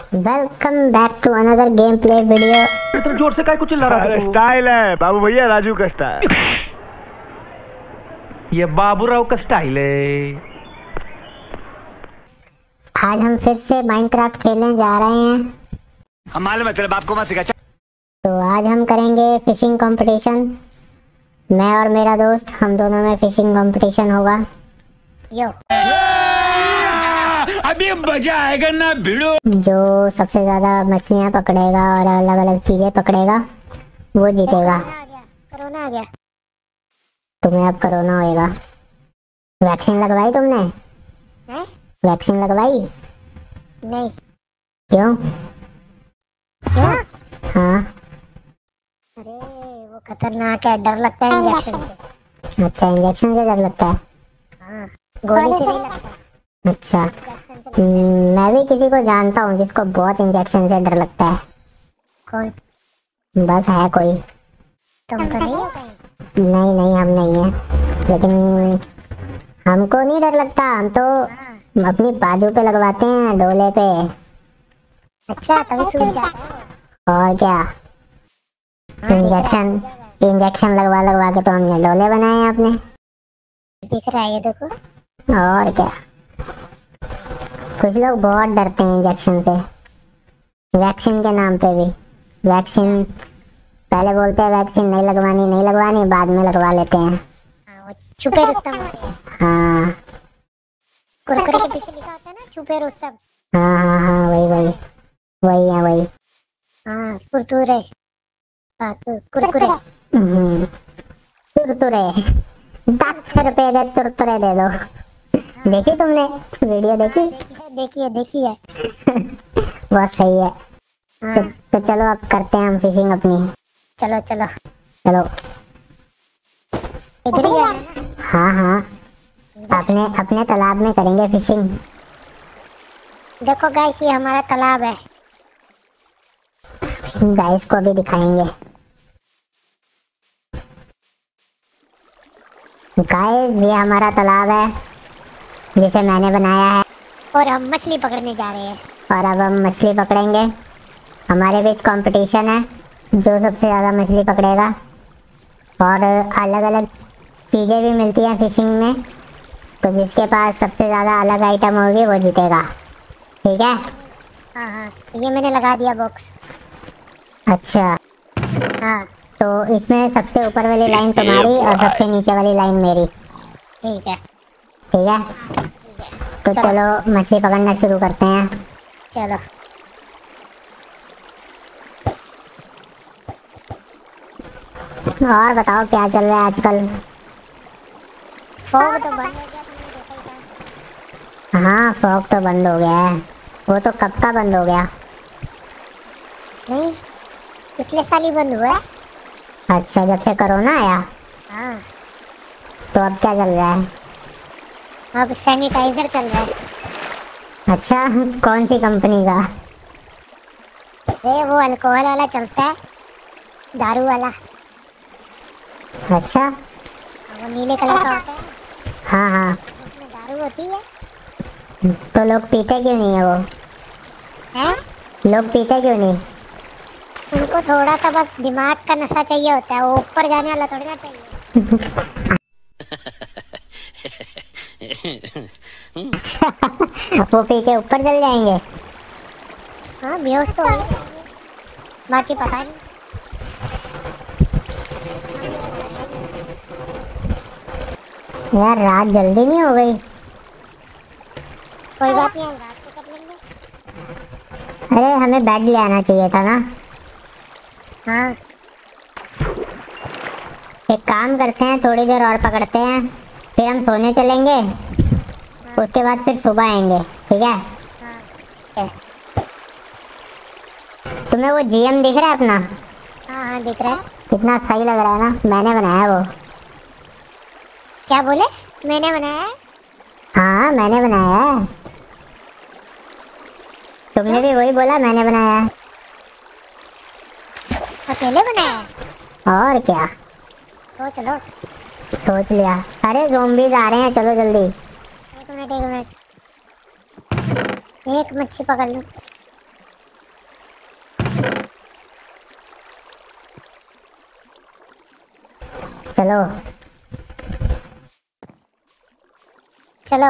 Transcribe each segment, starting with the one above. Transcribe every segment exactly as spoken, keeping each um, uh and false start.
Welcome back to another game play video. इतना जोर से काय कुछ चिल्ला रहा है? स्टाइल है बाबू भैया, राजू का स्टाइल। ये बाबूराव का स्टाइल है। आज हम फिर से माइनक्राफ्ट खेलने जा रहे हैं। हम मालूम है तेरे बाप को मत सिखा। तो आज हम करेंगे फिशिंग कंपटीशन। मैं और मेरा दोस्त, हम दोनों में फिशिंग कंपटीशन होगा। यो अभी मजा आएगा ना भिड़ो। जो सबसे ज्यादा मछलियां पकड़ेगा और अलग अलग चीजें पकड़ेगा वो जीतेगा। कोरोना आ गया। तुम्हें अब कोरोना होएगा। वैक्सीन लगवाई तुमने? है? वैक्सीन लगवाई? नहीं। क्यों? क्यों? हाँ। अरे वो खतरनाक है, डर लगता है इंजेक्शन से। अच्छा, इंजेक्शन से डर लगता है? हाँ, गोली से नहीं लगता। अच्छा, मैं भी किसी को जानता हूँ जिसको बहुत इंजेक्शन से डर लगता है। कौन? बस है कोई। तुम तो नहीं हो कहीं? नहीं नहीं, हम नहीं है, लेकिन हमको नहीं डर लगता। हम तो अपनी बाजू पे लगवाते हैं, डोले पे। अच्छा, तभी सूझ जाता है। और क्या, इंजेक्शन इंजेक्शन लगवा लगवा के तो हमने डोले बनाए हैं अपने। दिख रहा है ये देखो। और क्या, कुछ लोग बहुत डरते हैं इंजेक्शन से, वैक्सीन के नाम पे भी। वैक्सीन पहले बोलते हैं वैक्सीन नहीं लगवानी नहीं लगवानी, बाद में लगवा लेते हैं। हाँ, वो छुपे रुस्तम। हाँ, कुरकुरे के पीछे लिखा होता है ना, छुपे रुस्तम। हाँ हाँ हाँ, वही वही वही है वही। हाँ, कुरकुरे। हाँ, कुरकुरे। हम्म, कुरकुरे। दस रुपए दे, कुरकुरे दे दो। देखी तुमने वीडियो? देखी देखिए देखिए बहुत सही है। हाँ। तो, तो चलो अब करते हैं हम फिशिंग अपनी। चलो चलो चलो, इधर ही है। हाँ हाँ, अपने अपने तालाब में करेंगे फिशिंग। देखो गाइस, ये हमारा तालाब है। गाइस को भी दिखाएंगे। गाइस, ये हमारा तालाब है जिसे मैंने बनाया है, और हम मछली पकड़ने जा रहे हैं। और अब हम मछली पकड़ेंगे। हमारे बीच कंपटीशन है, जो सबसे ज़्यादा मछली पकड़ेगा। और अलग अलग चीज़ें भी मिलती हैं फिशिंग में, तो जिसके पास सबसे ज़्यादा अलग आइटम होगी वो जीतेगा। ठीक है? हाँ हाँ, ये मैंने लगा दिया बॉक्स। अच्छा हाँ, तो इसमें सबसे ऊपर वाली लाइन तुम्हारी और सबसे नीचे वाली लाइन मेरी। ठीक है ठीक है, तो चलो, चलो मछली पकड़ना शुरू करते हैं। चलो। और बताओ क्या चल रहा है आजकल? फॉग तो बंद हो गया, तुमने देखा ही था। हाँ, फॉग तो बंद हो गया है। वो तो कब का बंद हो गया? नहीं, पिछले साल ही बंद हुआ है। अच्छा, जब से कोरोना आया? हाँ। तो अब क्या चल रहा है? अब सैनिटाइजर चल रहा है। अच्छा, कौन सी कंपनी का? ये वो अल्कोहल वाला चलता है, दारू वाला। अच्छा, वो नीले कलर का होता है। हाँ हाँ, उसमें दारू होती है। तो लोग पीते क्यों नहीं है वो? हैं? लोग पीते क्यों नहीं? उनको थोड़ा सा बस दिमाग का नशा चाहिए होता है, वो ऊपर जाने वाला थोड़ी ना चाहिए। अच्छा, वो पी के ऊपर चल जाएंगे? हाँ, बेहोश तो हो बाकी पता नहीं। यार, रात जल्दी नहीं हो गई? कोई बात नहीं, रात को कर लेंगे। अरे, हमें बेड ले आना चाहिए था ना। हाँ, एक काम करते हैं, थोड़ी देर और पकड़ते हैं, फिर हम सोने चलेंगे। हाँ। उसके बाद फिर सुबह आएंगे। ठीक है? हाँ। तुम्हें वो जीएम दिख रहा है अपना? हाँ हाँ, दिख रहा है। कितना सही लग रहा है ना, मैंने बनाया वो। क्या बोले? मैंने बनाया है? हाँ, मैंने बनाया है। तुमने भी वही बोला, मैंने बनाया है। अकेले बनाया है? और क्या, सोच लो। सोच लिया। अरे, ज़ॉम्बीज़ आ रहे हैं, चलो जल्दी। एक मिनट एक मिनट, एक मच्छी पकड़ लूं। चलो चलो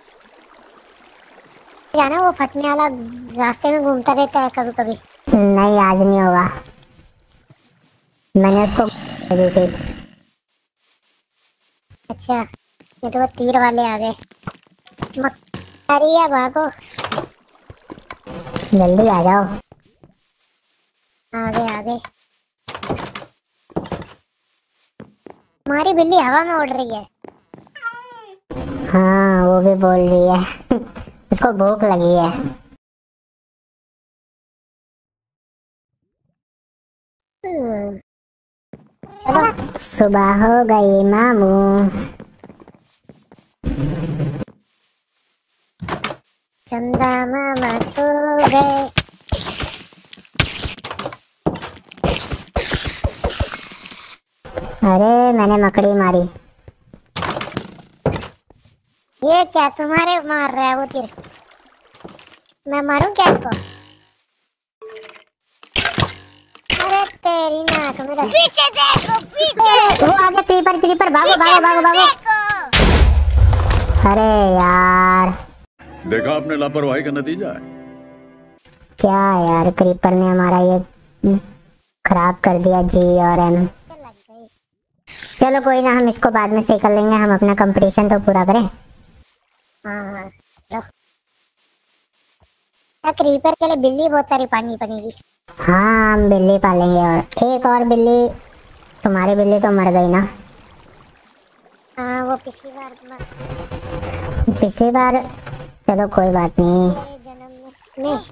जाना, वो फटने वाला रास्ते में घूमता रहता है कभी कभी। नहीं आज नहीं होगा, मैंने उसको दी थी। अच्छा ये तो वो तीर वाले आ गए। अरे या भागो, जल्दी आ जाओ। आगे आगे। हमारी बिल्ली हवा में उड़ रही है। हाँ वो भी बोल रही है उसको भूख लगी है। हम्म, चलो सुबह हो गई मामू। चंदा मामा सो गए। अरे मैंने मकड़ी मारी। ये क्या तुम्हारे मार रहा है वो तीर? मैं मारूं क्या इसको? अरे तेरी नाक मेरा। पीछे देखो पीछे। वो आगे क्रीपर क्रीपर भागो भागो भागो भागो। अरे यार देखा आपने लापरवाही का नतीजा है। क्या यार, क्रीपर ने हमारा ये खराब कर दिया जी और एम। चलो कोई ना, हम इसको बाद में सही कर लेंगे, हम अपना कंपटीशन तो पूरा करें। हाँ लो। क्रीपर के लिए बिल्ली बहुत सारी पानी बनेगी। हाँ हम बिल्ली पालेंगे, और एक और बिल्ली। तुम्हारी बिल्ली तो मर गई ना? हाँ वो पिछली बार मर- पिछली बार। चलो कोई बात नहीं। मेरे जन्म में नहीं।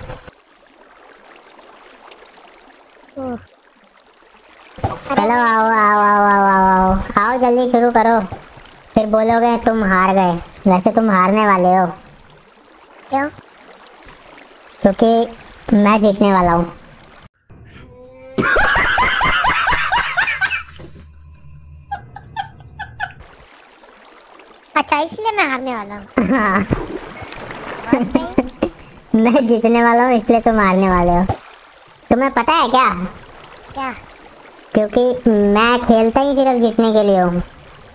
ओह, चलो आओ आओ आओ आओ आओ आओ आओ जल्दी शुरू करो, फिर बोलोगे तुम हार गए। वैसे तुम हारने वाले हो, क्यों? क्योंकि मैं जीतने वाला हूँ। अच्छा इसलिए मैं हारने वाला हूँ। हाँ बहुत सही। मैं जीतने वाला हूँ इसलिए तुम हारने वाले हो। तुम्हें पता है क्या? क्या? क्योंकि मैं खेलता ही सिर्फ जीतने के लिए हूँ।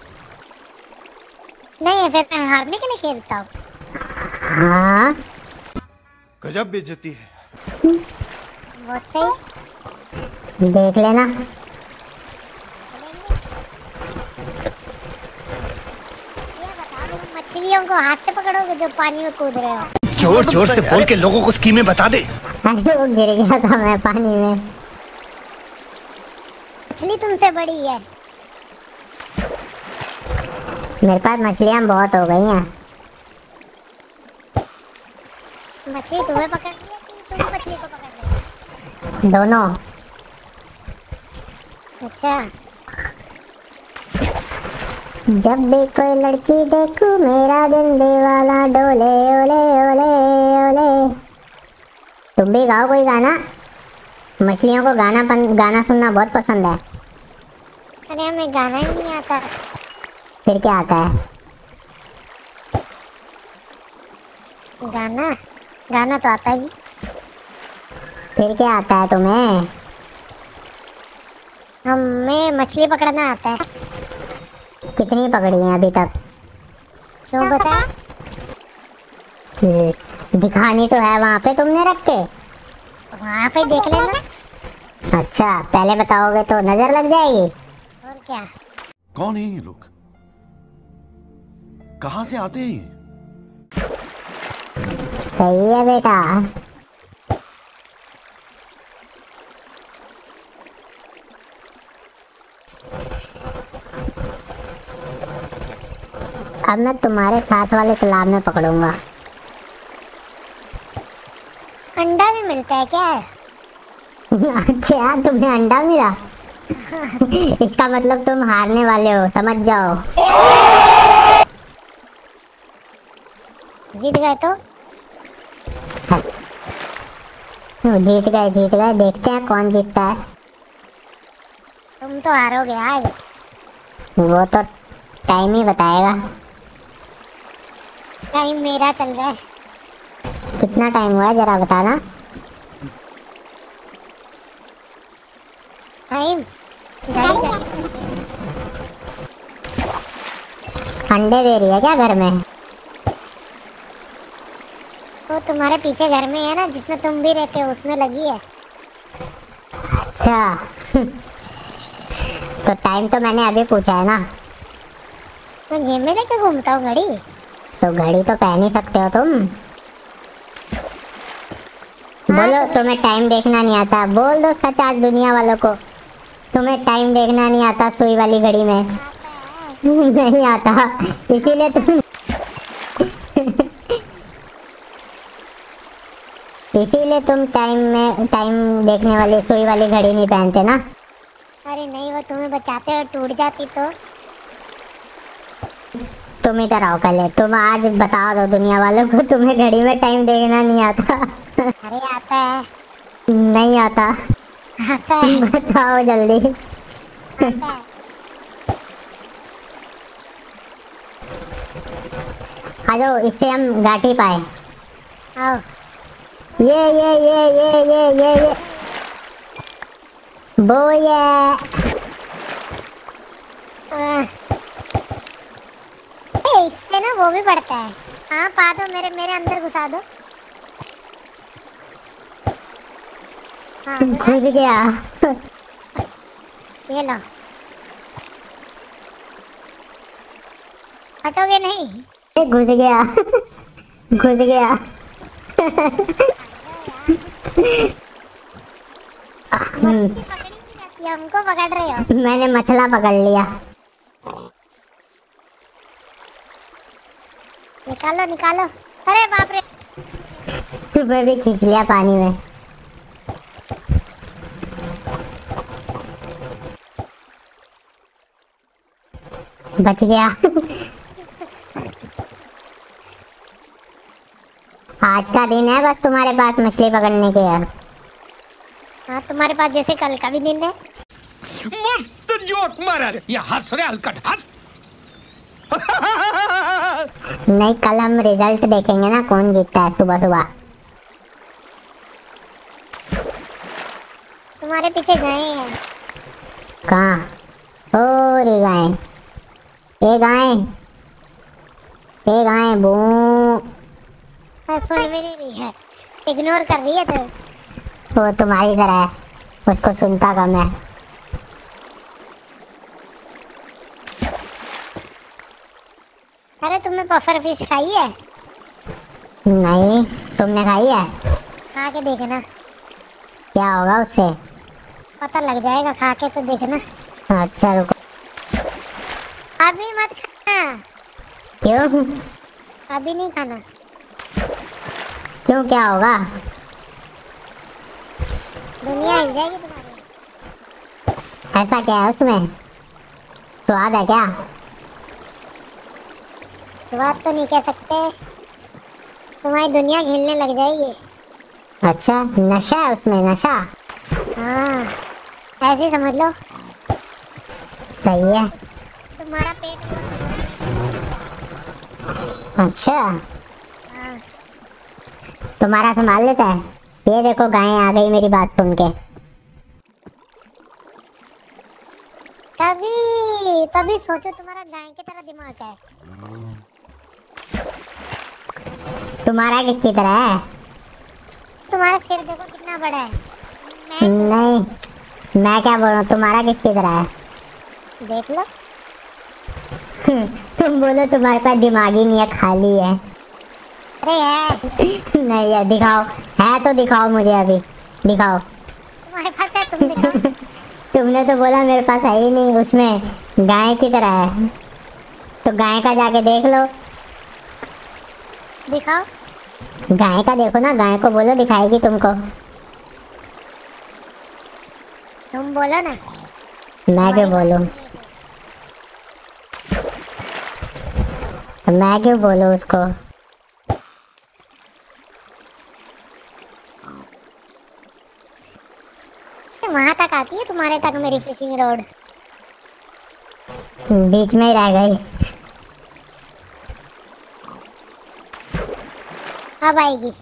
नहीं फिर मैं हारने के लिए खेलता हूँ। हाँ गजब बेइज्जती है। बहुत सही। देख लेना। ये बताओ तुम मछलियों को हाथ से पकड़ोगे जो पानी में कूद रहे हो? जोर जोर से बोल के लोगों को स्कीमें बता दे। अरे वो गिर गया था मैं पानी में। मछली तुमसे बड़ी है। मेरे पास मछलियाँ बहुत हो गई हैं। मछली तुम्हें पकड़ रही है कि तुम मछली को पकड़ रहे हो? दोनों। अच्छा जब भी कोई लड़की देखूं मेरा दिल दीवाना डोले ओले ओले ओले। तुम भी गाओ कोई गाना। मछलियों को गाना पन, गाना सुनना बहुत पसंद है। अरे हमें गाना ही नहीं आता। फिर क्या आता है? गाना गाना तो आता ही। फिर क्या आता है तुम्हें? हमें मछली पकड़ना आता है। कितनी पकड़ी हैं अभी तक? क्यों बता? ये, दिखानी तो है वहाँ पे तुमने रख के। वहाँ पे देख लेना। अच्छा पहले बताओगे तो नजर लग जाएगी। और क्या? कौन है ये लोग? कहाँ से आते हैं ये? सही है बेटा। अब मैं तुम्हारे साथ वाले तालाब में पकड़ूंगा। अंडा भी मिलता है क्या? अच्छा तुमने अंडा मिला? इसका मतलब तुम हारने वाले हो, समझ जाओ। जीत गए तो? जीत गए जीत गए, देखते हैं कौन जीतता है। तुम तो हारोगे आज। वो तो टाइम ही बताएगा। टाइम मेरा चल रहा है। कितना टाइम हुआ है जरा बताना। टाइम घड़ी घड़ी अंडे दे रही है क्या घर में? वो तुम्हारे पीछे घर में है ना, जिसमें तुम भी रहते हो, उसमें लगी है। अच्छा तो टाइम तो मैंने अभी पूछा है ना। मैं जेब में लेके घूमता हूँ घड़ी। तो घड़ी तो पहन ही सकते हो तुम। बोलो तुम्हें टाइम देखना नहीं आता, बोल दो सच आज दुनिया वालों को। तुम्हें टाइम देखना नहीं आता सुई वाली घड़ी में? नहीं आता, इसीलिए तुम इसीलिए तुम टाइम में टाइम देखने वाली सुई वाली घड़ी नहीं पहनते ना। अरे नहीं, वो तुम्हें बचाते हो, टूट जाती तो। तुम इधर आओ पहले, तुम आज बता दो दुनिया वालों को तुम्हें घड़ी में टाइम देखना नहीं आता। अरे आता है। नहीं आता? आता है। बताओ जल्दी। आता है। आ जाओ, इससे हम घाटी पाए। आओ। ये ये ये ये ये ये ये वो ये आ, ए, इससे ना वो भी बढ़ता है। हाँ पा दो, मेरे मेरे अंदर घुसा दो। हाँ घुस गया। ये लो। हटोगे नहीं? घुस गया। घुस गया। मछली पकड़ी नहीं जाती, हमको पकड़ रहे हो। मैंने मछला पकड़ लिया। निकालो निकालो। अरे बाप रे, तुम्हें भी खींच लिया पानी में। बच गया। आज का दिन है बस तुम्हारे पास मछली पकड़ने के यार। हाँ तुम्हारे पास जैसे कल का भी दिन है। मस्त जोक मारा रे, ये हंस रे हलकट हंस। नहीं, कल हम रिजल्ट देखेंगे ना कौन जीतता है सुबह सुबह। तुम्हारे पीछे गए हैं। कहाँ? ओ रे गाय, ये गाय, ये गाय बू। हाँ, सुन भी नहीं रही है, इग्नोर कर रही है। तो वो तुम्हारी तरह है, उसको सुनता कम है। अरे तुमने पफर फिश खाई है? नहीं, तुमने खाई है? खा के देखना, क्या होगा उससे? पता लग जाएगा, खा के तो देखना। अच्छा रुको। अभी मत खाना। क्यों? अभी नहीं खाना। क्यों, क्या होगा? दुनिया हिल जाएगी तुम्हारी। ऐसा क्या है उसमें? स्वाद है क्या? स्वाद तो नहीं कह सकते, तुम्हारी दुनिया हिलने लग जाएगी। अच्छा, नशा है उसमें, नशा। हाँ ऐसे ही समझ लो। सही है। तुम्हारा पेट अच्छा, हाँ। तुम्हारा संभाल लेता है। ये देखो गाय आ गई मेरी बात सुन के। तभी तभी सोचो, तुम्हारा गाय की तरह दिमाग है। तुम्हारा किसकी तरह है? तुम्हारा सिर देखो कितना बड़ा है। मैं नहीं, मैं क्या बोल रहा हूँ, तुम्हारा किसकी तरह है? देख लो। तुम बोलो तुम्हारे पास दिमाग ही नहीं है, खाली है। अरे है। नहीं है, दिखाओ। है तो दिखाओ मुझे, अभी दिखाओ। तुम्हारे पास है, तुम दिखाओ। तुमने तो बोला मेरे पास है ही नहीं, उसमें गाय की तरह है। तो गाय का जाके देख लो। दिखाओ। गाय का देखो ना, गाय को बोलो दिखाएगी तुमको। तुम बोलो ना। मैं क्यों बोलूं? मैं क्यों बोलूं उसको? वहां तक आती है तुम्हारे तक मेरी फिशिंग रोड। बीच में ही रह गई। अब आएगी।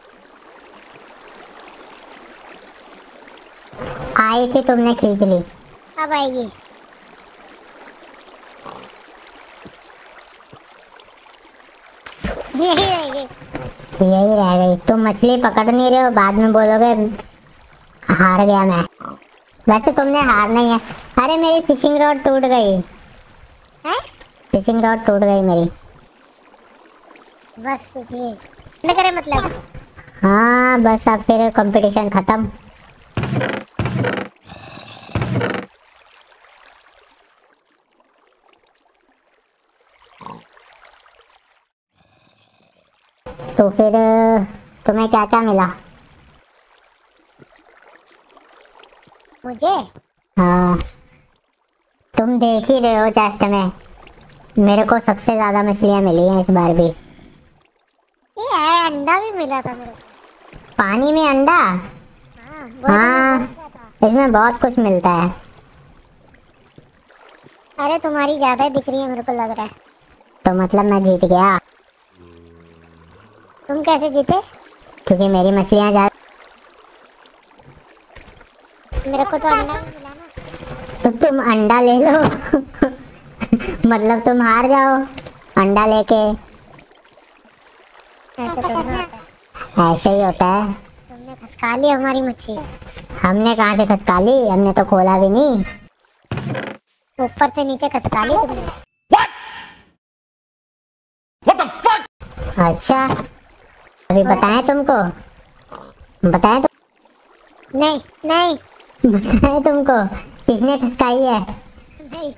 आई थी, तुमने खींच ली। अब आएगी। यही रह गई। तुम मछली पकड़ नहीं रहे हो, बाद में बोलोगे हार गया मैं। वैसे तुमने हारना ही है। अरे मेरी फिशिंग रॉड टूट गई। हैं? फिशिंग रॉड टूट गई मेरी। बस ये न करे मतलब। हाँ बस अब फिर कंपटीशन खत्म। तो फिर तुम्हें क्या क्या मिला? मुझे हाँ तुम देख ही रहे हो चेस्ट में, मेरे को सबसे ज्यादा मछलियाँ मिली हैं इस बार भी। ये है, अंडा भी मिला था मेरे को। पानी में अंडा? हाँ, वो तो हाँ मैं बोल रहा था। इसमें बहुत कुछ मिलता है। अरे तुम्हारी ज्यादा ही दिख रही है मेरे को लग रहा है। तो मतलब मैं जीत गया? तुम कैसे जीते? क्योंकि मेरी मछलियाँ ज्यादा। मेरे को तो अंडा भी मिला ना। तो तुम अंडा ले लो मतलब तुम हार जाओ अंडा लेके। ऐसे तो नहीं होता है। ऐसे ही होता है। तुमने खसका ली हमारी मच्छी। हमने कहाँ से खसका ली? हमने तो खोला भी नहीं। ऊपर से नीचे खसका ली तुमने। What the fuck? अच्छा अभी बताएं तुमको? बताएं तुम नहीं नहीं बताएं तुमको किसने खसकाई है? नहीं।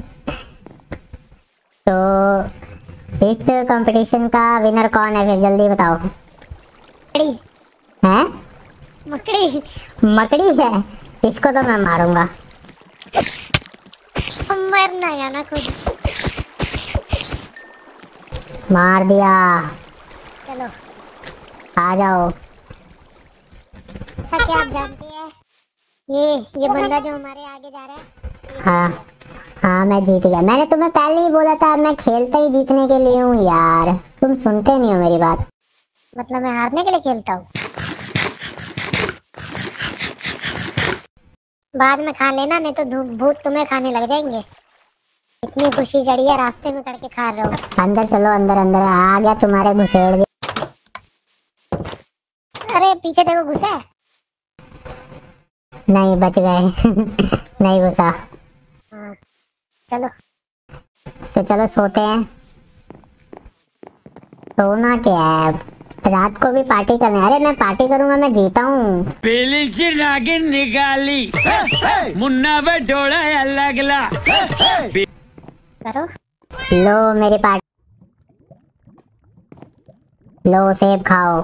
तो इस कंपटीशन का विनर कौन है फिर जल्दी बताओ। मकड़ी हैं? मकड़ी मकड़ी है? इसको तो मैं मारूंगा। मरना या ना खुद। मार दिया। चलो आ जाओ। ऐसा क्या आप जानते हैं? ये ये बंदा जो हमारे आगे जा रहा है। हाँ हाँ मैं जीत गया। मैंने तुम्हें पहले ही बोला था मैं खेलता ही जीतने के लिए हूँ यार, तुम सुनते नहीं हो मेरी बात। मतलब मैं हारने के लिए खेलता हूँ? बाद में खा लेना, नहीं तो धू- भूत तुम्हें खाने लग जाएंगे। इतनी खुशी चढ़ी है, रास्ते में करके खा रहे हो। अंदर चलो, अंदर अंदर आ गया तुम्हारे घुसेड़ दिया। अरे पीछे देखो, घुसा है। नहीं बच गए नहीं घुसा। हाँ चलो तो चलो सोते हैं। सोना क्या है, रात को भी पार्टी करनी। अरे मैं पार्टी करूंगा, मैं जीता हूँ। पीली सी नागिन निकाली मुन्ना पे डोला लगला। करो। लो मेरी पार्टी, लो सेब खाओ,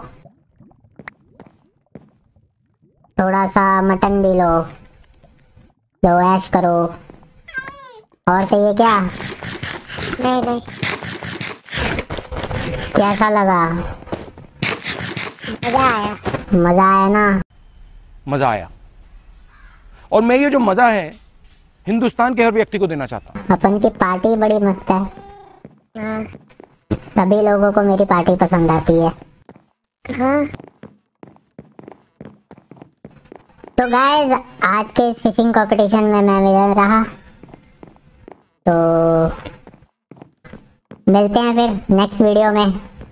थोड़ा सा मटन भी लो, लो ऐश करो। और चाहिए क्या? नहीं नहीं कैसा लगा? मजा आया। मजा आया ना? मजा आया। और मैं ये जो मजा है हिंदुस्तान के हर व्यक्ति को देना चाहता हूँ। अपन की पार्टी बड़ी मस्त है। हाँ सभी लोगों को मेरी पार्टी पसंद आती है। हाँ। तो गाइस आज के फिशिंग कंपटीशन में मैं विनर रहा। तो मिलते हैं फिर नेक्स्ट वीडियो में।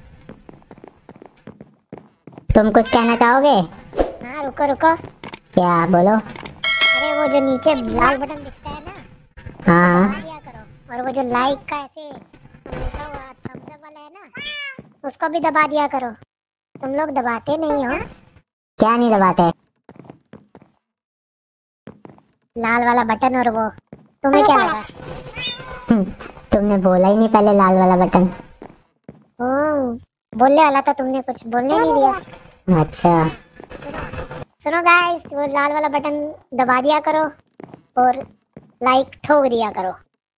तुम कुछ कहना चाहोगे? हाँ रुको रुको। क्या बोलो? अरे वो जो नीचे लाल बटन दिखता है ना, हाँ दबा दिया करो। और वो जो लाइक का ऐसे मोटा हुआ थम्स अप वाला है ना, उसको भी दबा दिया करो। तुम लोग दबाते नहीं हो। क्या नहीं दबाते? लाल वाला बटन। और वो तुम्हें क्या लगा? हम्म, तुमने बोला ही नहीं पहले लाल वाला बटन। ओ, बोलने वाला था, तुमने कुछ बोलने नहीं दिया। अच्छा सुनो गाइस, वो लाल वाला बटन दबा दिया करो और लाइक ठोक दिया करो।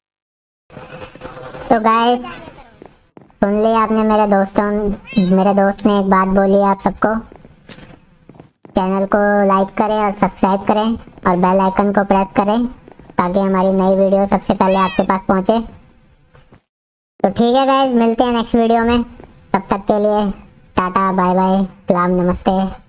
तो गाइस सुन लिया आपने, मेरे दोस्तों मेरे दोस्त ने एक बात बोली आप सबको। चैनल को लाइक करें और सब्सक्राइब करें और बेल आइकन को प्रेस करें ताकि हमारी नई वीडियो सबसे पहले आपके पास पहुंचे। तो ठीक है गाइस, मिलते हैं नेक्स्ट वीडियो में। तब तक के लिए टाटा बाय बाय, सलाम नमस्ते।